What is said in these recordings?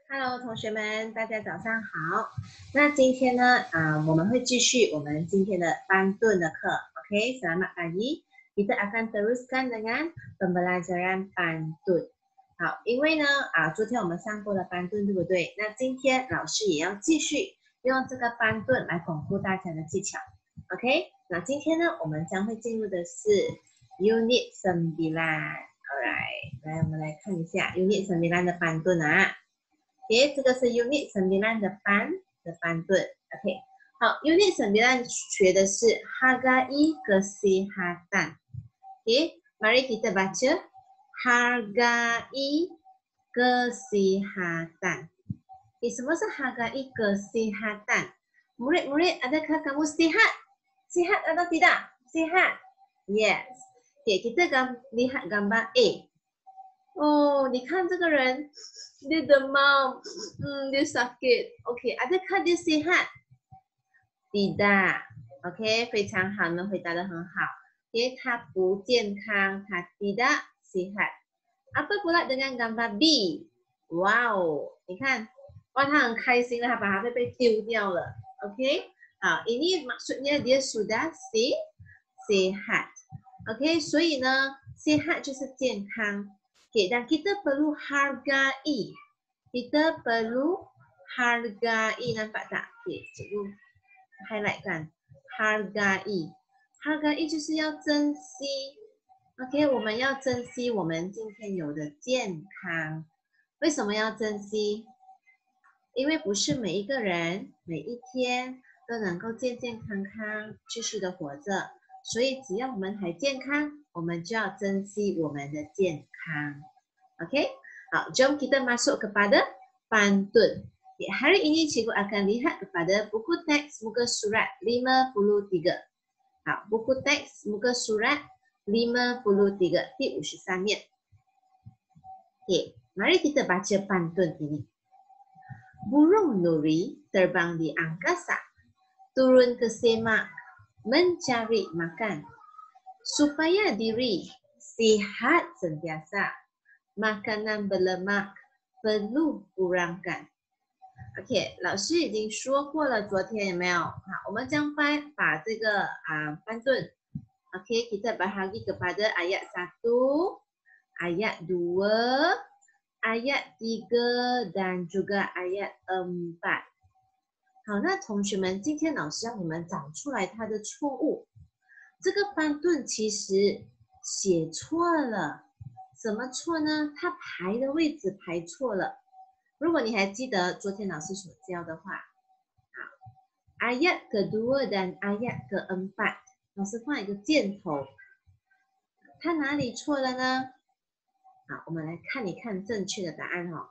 Hello，同学们，大家早上好。那今天呢，我们会继续我们今天的班顿的课。OK， selamat pagi. Kita akan teruskan dengan pembelajaran 班顿。好，因为呢，昨天我们上过了班顿，对不对？那今天老师也要继续用这个班顿来巩固大家的技巧。OK， 那今天呢，我们将会进入的是 Unit 9。Alright， 来，我们来看一下 Unit 9的班顿啊。OK， 这个是 Unit 9的班顿。OK， 好 ，Unit 9学的是 Hargai Kesehatan。OK， mari kita baca Hargai Kesehatan。什么是 Hargai Kesehatan？ Murid-murid, adakah kamu sihat? Sihat atau tidak? Sihat. Yes. Okay, kita lihat gambar A。哦，你看这个人，dia demam, dia sakit. OK, adakah dia sihat? Tidak. OK， 非常好，你们回答得很好。因为他不健康，他 tidak sihat。Apa pula dengan gambar B？ 哇哦，你看，哇，他很开心了，他把它被丢掉了。OK， 好，ini maksudnya dia sudah sehat。OK， 所以呢 ，sehat 就是健康。Okay, dan kita perlu hargai. Kita perlu hargai. Nampak tak? Okay, cikgu highlight kan. Hargai. Hargai 就是要珍惜。OK， 我们要珍惜我们今天有的健康。为什么要珍惜？因为不是每一个人每一天都能够健健康康继续的活着，所以只要我们还健康，我们就要珍惜我们的健康。OK， 好 jom kita masuk kepada pantun. Hari ini cikgu akan lihat kepada buku teks muka surat 53. 好，buku teks muka surat 53 di 53面。Okay, mari kita baca pantun ini. Burung nuri terbang di angkasa, turun ke semak mencari makan, supaya diri sihat sentiasa. Makanan berlemak perlu kurangkan. OK， 老师已经说过了，昨天有没有？好，我们将把这个班顿 OK kita bahagi kepada ayat 1, ayat 2, ayat 3 dan juga ayat 4。好，那同学们，今天老师让你们找出来它的错误。这个班顿其实写错了。怎么错呢？它排的位置排错了。如果你还记得昨天老师所教的话，好 ayat kedua dan ayat keempat， 老师放一个箭头，它哪里错了呢？好，我们来看一看正确的答案哦。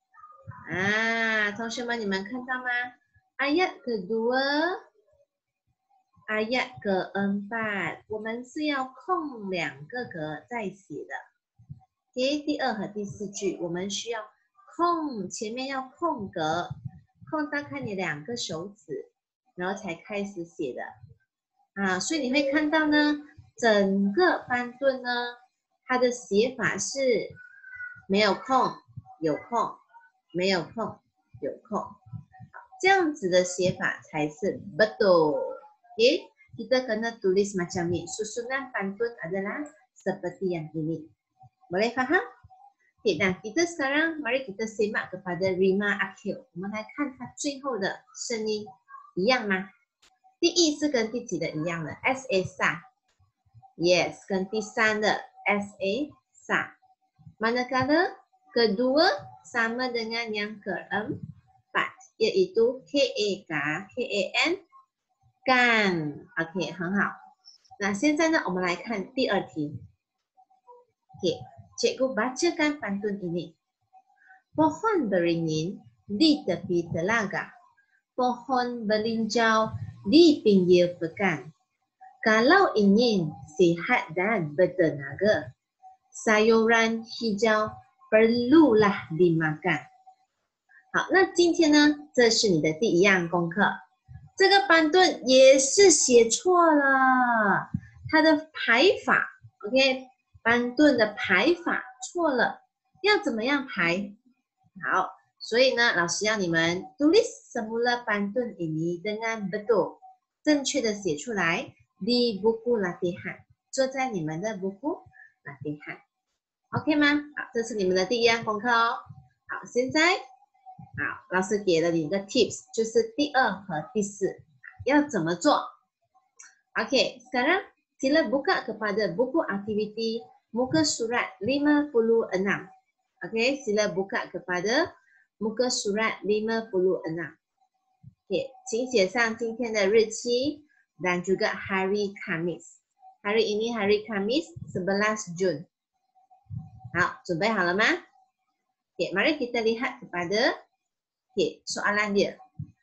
同学们，你们看到吗？ ayat kedua ayat keempat， 我们是要空2个格再写的。第2和第4句，我们需要空，前面要空格，空大概你2个手指，然后才开始写的。所以你会看到呢，整个班顿呢，它的写法是没有空，有空，没有空，有空，这样子的写法才是 betul。Okay? Kita kena tulis macam ni. Susunan pantun adalah seperti yang ini. Boleh faham? Okay, nah kita sekarang mari kita semak kepada rima akhir. 我们来看它最后的声音一样吗？第1是跟第几的一样的 SA sa. Yes, 跟第3的 SA sa. Manakala kedua sama dengan yang keempat, iaitu KA KAN kan. OK, 很好。那现在呢，我们来看第2题。OK。Cikgu bacakan pantun ini. Pohon beringin di tepi telaga, pohon berlinjau di pinggir pekan. Kalau ingin sihat dan bertenaga, sayuran hijau perlulah dimakan. 好，那今天呢，这是你的第1样功课。这个班顿也是写错了，它的排法 ，OK。班顿的排法错了，要怎么样排？好， 所以呢，老师要你们 tulis semula pantun ini dengan betul， 正确的写出来 di buku latihan， 做在你们的 buku latihan。OK 吗？好，这是你们的第一样功课哦。好，现在好，老师给了你一个 tips， 就是第二和第四要怎么做 ？OK， sekarang sila buka kepada buku aktiviti muka surat 56。OK， sila buka kepada muka surat 56。OK， 请写上今天的日期dan juga hari Kamis。hari ini hari Kamis 11 Jun。好，准备好了吗？ OK， mari kita lihat kepada soalan dia.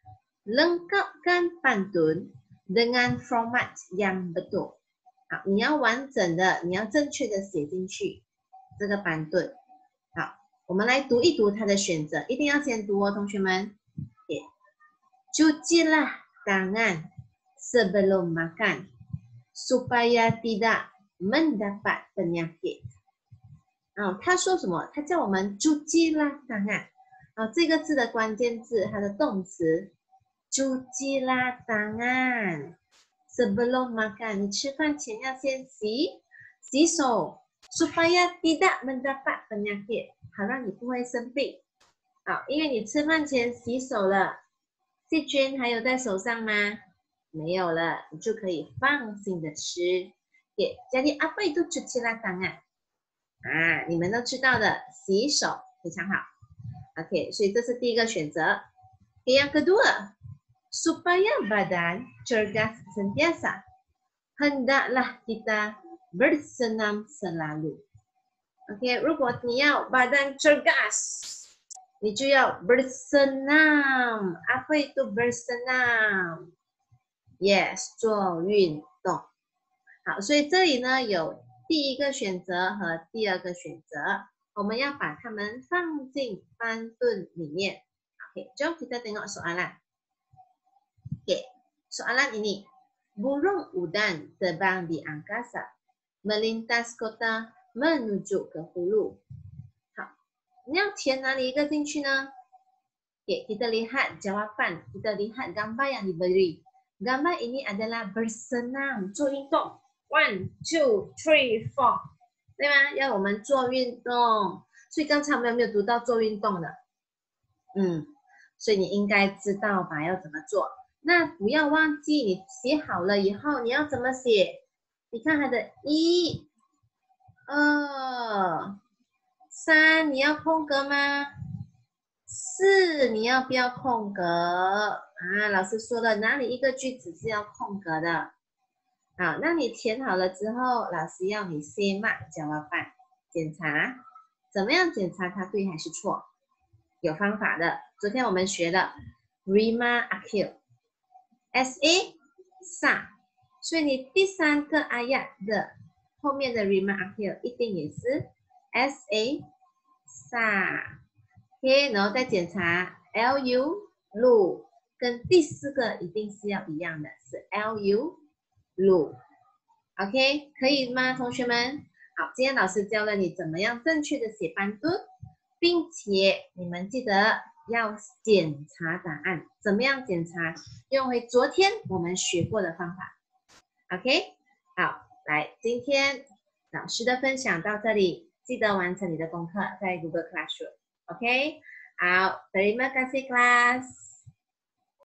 Lengkapkan pantun dengan format yang betul. 好，你要完整的，你要正确的写进去这个pantun。好，我们来读一读它的选择，一定要先读哦，同学们。Cucilah tangan sebelum makan supaya tidak mendapat penyakit。他说什么？他叫我们 cucilah tangan。这个字的关键字，它的动词 cucilah tangan sebelum makan， 你吃饭前要先洗手 supaya tidak mendapat penyakit， 好让你不会生病。好，因为你吃饭前洗手了，细菌还有在手上吗？没有了，你就可以放心的吃。jadi apa itu cucilah tangan？你们都知道的，洗手非常好。OK， 所以这是第一个选择。Yang kedua, supaya badan cergas sentiasa, hendaklah kita bersenam selalu. OK， 如果你要 badan cergas， 你就要 bersenam。Apa itu bersenam？ Yes， 做运动。好，所以这里呢有第一个选择和第二个选择，我们要把它们放进pantun里面。Oke, jom kita tengok soalan. Oke, soalan ini. Burung udan terbang di angkasa, melintas kota menuju ke hulu. 好，你要填哪里一个进去呢？ Oke, kita lihat jawapan, kita lihat gambar yang diberi. Gambar ini adalah bersenam, 做运动。1, 2, 3, 4， 对吗？要我们做运动，所以刚才我们有没有读到做运动的？所以你应该知道吧，要怎么做。那不要忘记，你写好了以后，你要怎么写？你看它的1、2、3，你要空格吗？4，你要不要空格？老师说了，哪里一个句子是要空格的？好，那你填好了之后，老师要你simak jawaban， 检查，怎么样检查它对还是错？有方法的。昨天我们学了 rima akhir sa sa， 所以你第三个 ayat 的后面的 rima akhir 一定也是 sa sa。OK， 然后再检查 lu lu， 跟第四个一定是要一样的，是 lu lu。 OK， 可以吗，同学们？好，今天老师教了你怎么样正确的写pantun，并且你们记得要检查答案。怎么样检查？用回昨天我们学过的方法。OK， 好，来，今天老师的分享到这里，记得完成你的功课在 Google Classroom。OK， 好，terima kasih kelas。